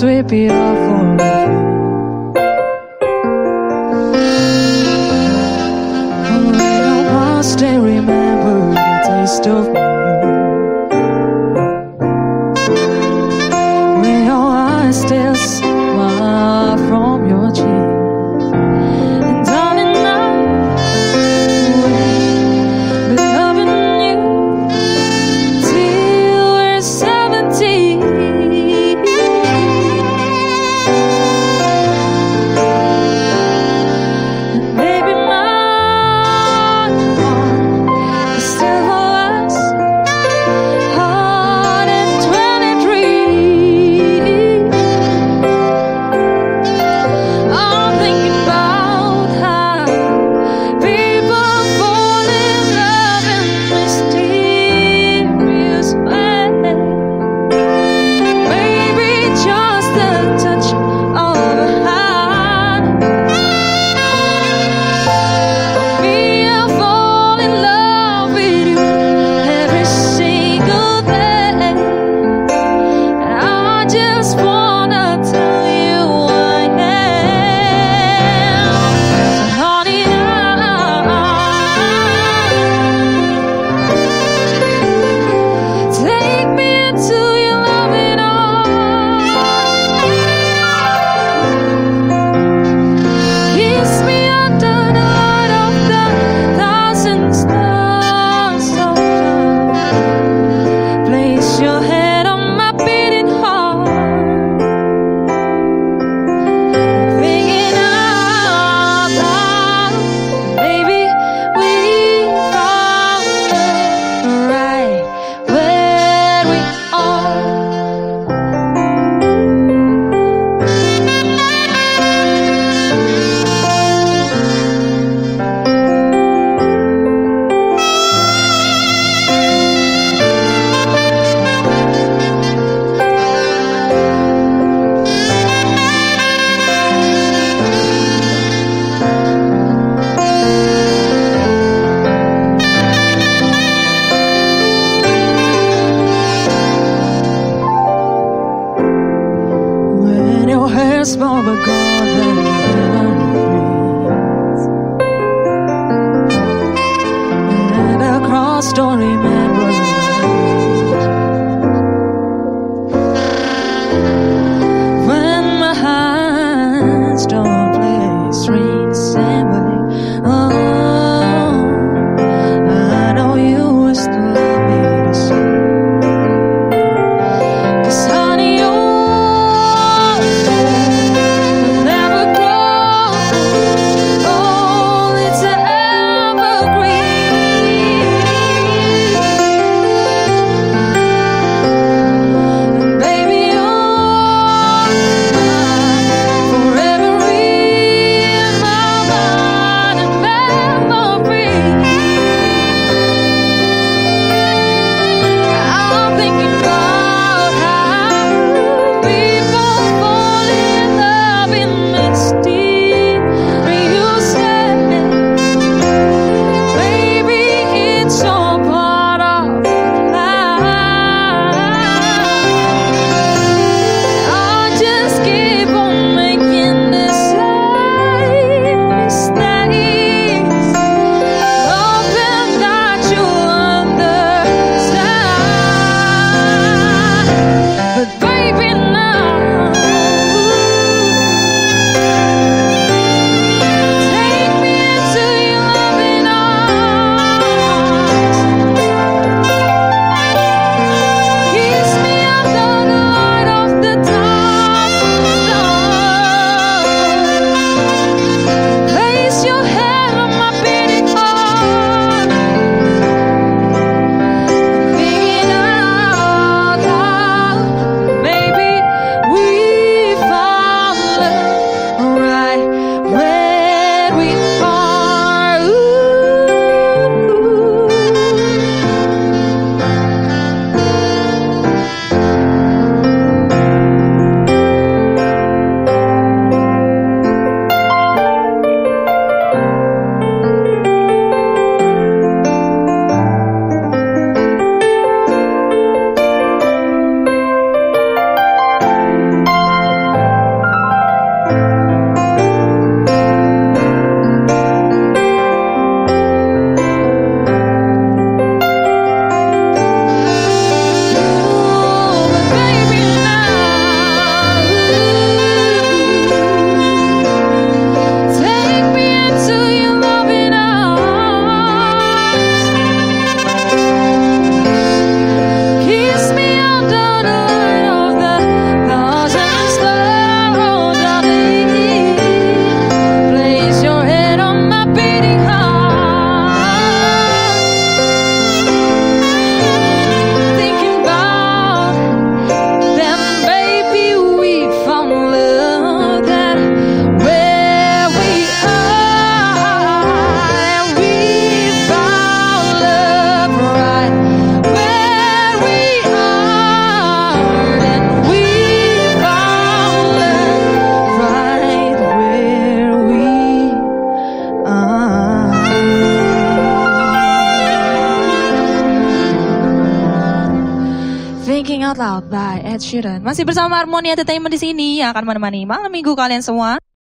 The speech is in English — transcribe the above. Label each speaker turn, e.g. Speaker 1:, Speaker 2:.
Speaker 1: sweep it off for me. I still remember the taste of you when your eyes still smile from your cheek. And darling, I will be loving you till we're 70. And baby, my small but God that breeze. And across don't remember when my hands don't play string the same way. Oh, I know you used to love me the same. 'Cause honey, Out Loud by Ed Sheeran. Masih bersama Harmony Entertainment di sini yang akan menemani malam minggu kalian semua.